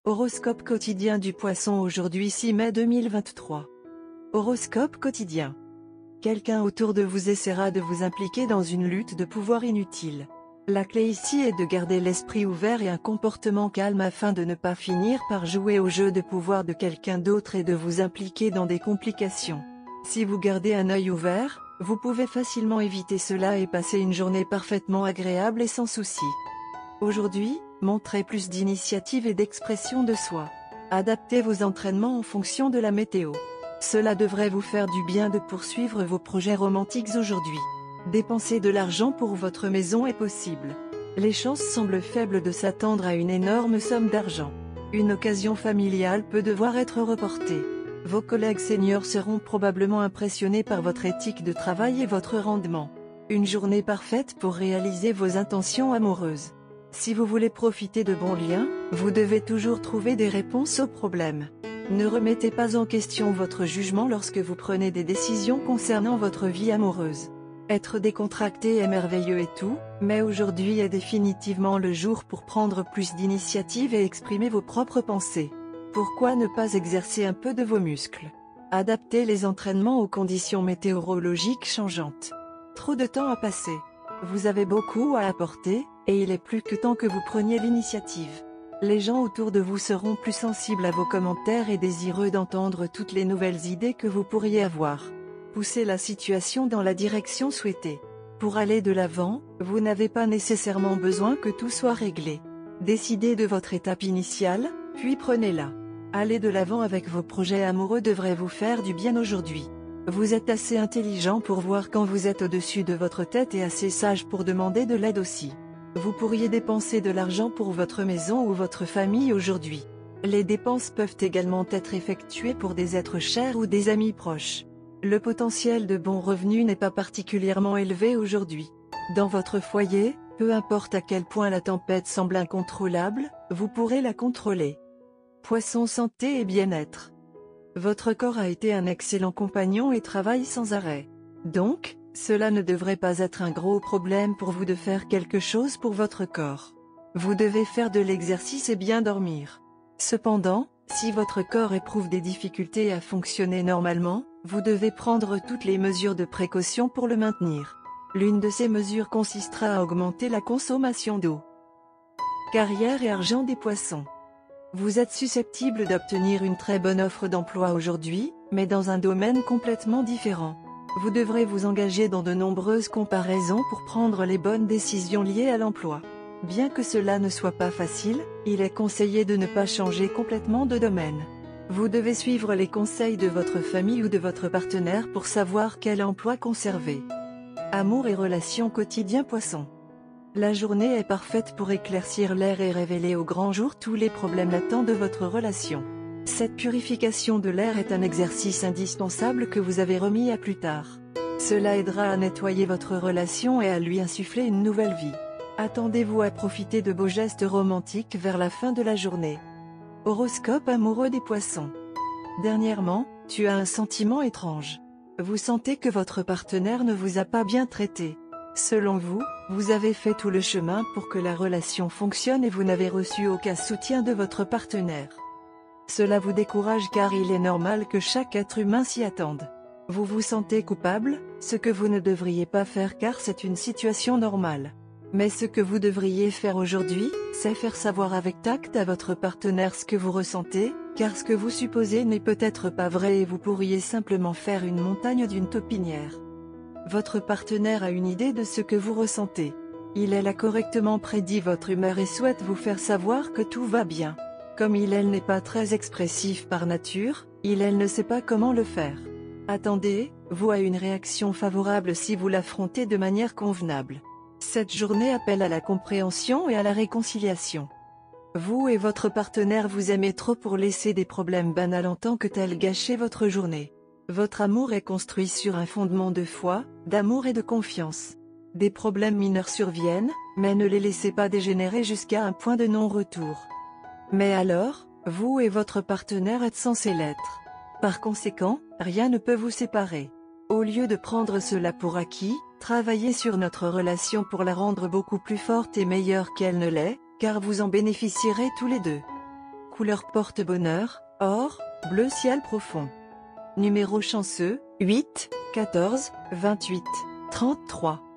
Horoscope quotidien du Poisson aujourd'hui 6 mai 2023. Horoscope quotidien. Quelqu'un autour de vous essaiera de vous impliquer dans une lutte de pouvoir inutile. La clé ici est de garder l'esprit ouvert et un comportement calme afin de ne pas finir par jouer au jeu de pouvoir de quelqu'un d'autre et de vous impliquer dans des complications. Si vous gardez un œil ouvert, vous pouvez facilement éviter cela et passer une journée parfaitement agréable et sans souci. Aujourd'hui, montrez plus d'initiative et d'expression de soi. Adaptez vos entraînements en fonction de la météo. Cela devrait vous faire du bien de poursuivre vos projets romantiques aujourd'hui. Dépenser de l'argent pour votre maison est possible. Les chances semblent faibles de s'attendre à une énorme somme d'argent. Une occasion familiale peut devoir être reportée. Vos collègues seniors seront probablement impressionnés par votre éthique de travail et votre rendement. Une journée parfaite pour réaliser vos intentions amoureuses. Si vous voulez profiter de bons liens, vous devez toujours trouver des réponses aux problèmes. Ne remettez pas en question votre jugement lorsque vous prenez des décisions concernant votre vie amoureuse. Être décontracté est merveilleux et tout, mais aujourd'hui est définitivement le jour pour prendre plus d'initiative et exprimer vos propres pensées. Pourquoi ne pas exercer un peu de vos muscles? Adaptez les entraînements aux conditions météorologiques changeantes. Trop de temps à passer. Vous avez beaucoup à apporter, et il est plus que temps que vous preniez l'initiative. Les gens autour de vous seront plus sensibles à vos commentaires et désireux d'entendre toutes les nouvelles idées que vous pourriez avoir. Poussez la situation dans la direction souhaitée. Pour aller de l'avant, vous n'avez pas nécessairement besoin que tout soit réglé. Décidez de votre étape initiale, puis prenez-la. Aller de l'avant avec vos projets amoureux devrait vous faire du bien aujourd'hui. Vous êtes assez intelligent pour voir quand vous êtes au-dessus de votre tête et assez sage pour demander de l'aide aussi. Vous pourriez dépenser de l'argent pour votre maison ou votre famille aujourd'hui. Les dépenses peuvent également être effectuées pour des êtres chers ou des amis proches. Le potentiel de bons revenus n'est pas particulièrement élevé aujourd'hui. Dans votre foyer, peu importe à quel point la tempête semble incontrôlable, vous pourrez la contrôler. Poisson santé et bien-être. Votre corps a été un excellent compagnon et travaille sans arrêt. Donc, cela ne devrait pas être un gros problème pour vous de faire quelque chose pour votre corps. Vous devez faire de l'exercice et bien dormir. Cependant, si votre corps éprouve des difficultés à fonctionner normalement, vous devez prendre toutes les mesures de précaution pour le maintenir. L'une de ces mesures consistera à augmenter la consommation d'eau. Carrière et argent des poissons. Vous êtes susceptible d'obtenir une très bonne offre d'emploi aujourd'hui, mais dans un domaine complètement différent. Vous devrez vous engager dans de nombreuses comparaisons pour prendre les bonnes décisions liées à l'emploi. Bien que cela ne soit pas facile, il est conseillé de ne pas changer complètement de domaine. Vous devez suivre les conseils de votre famille ou de votre partenaire pour savoir quel emploi conserver. Amour et relations quotidien Poisson. La journée est parfaite pour éclaircir l'air et révéler au grand jour tous les problèmes latents de votre relation. Cette purification de l'air est un exercice indispensable que vous avez remis à plus tard. Cela aidera à nettoyer votre relation et à lui insuffler une nouvelle vie. Attendez-vous à profiter de beaux gestes romantiques vers la fin de la journée. Horoscope amoureux des Poissons. Dernièrement, tu as un sentiment étrange. Vous sentez que votre partenaire ne vous a pas bien traité. Selon vous, vous avez fait tout le chemin pour que la relation fonctionne et vous n'avez reçu aucun soutien de votre partenaire. Cela vous décourage car il est normal que chaque être humain s'y attende. Vous vous sentez coupable, ce que vous ne devriez pas faire car c'est une situation normale. Mais ce que vous devriez faire aujourd'hui, c'est faire savoir avec tact à votre partenaire ce que vous ressentez, car ce que vous supposez n'est peut-être pas vrai et vous pourriez simplement faire une montagne d'une taupinière. Votre partenaire a une idée de ce que vous ressentez. Il a correctement prédit votre humeur et souhaite vous faire savoir que tout va bien. Comme il n'est pas très expressif par nature, il ne sait pas comment le faire. Attendez-vous à une réaction favorable si vous l'affrontez de manière convenable. Cette journée appelle à la compréhension et à la réconciliation. Vous et votre partenaire vous aimez trop pour laisser des problèmes banals en tant que tels gâcher votre journée. Votre amour est construit sur un fondement de foi, d'amour et de confiance. Des problèmes mineurs surviennent, mais ne les laissez pas dégénérer jusqu'à un point de non-retour. Mais alors, vous et votre partenaire êtes censés l'être. Par conséquent, rien ne peut vous séparer. Au lieu de prendre cela pour acquis, travaillez sur notre relation pour la rendre beaucoup plus forte et meilleure qu'elle ne l'est, car vous en bénéficierez tous les deux. Couleur porte-bonheur, or, bleu ciel profond. Numéro chanceux, 8, 14, 28, 33.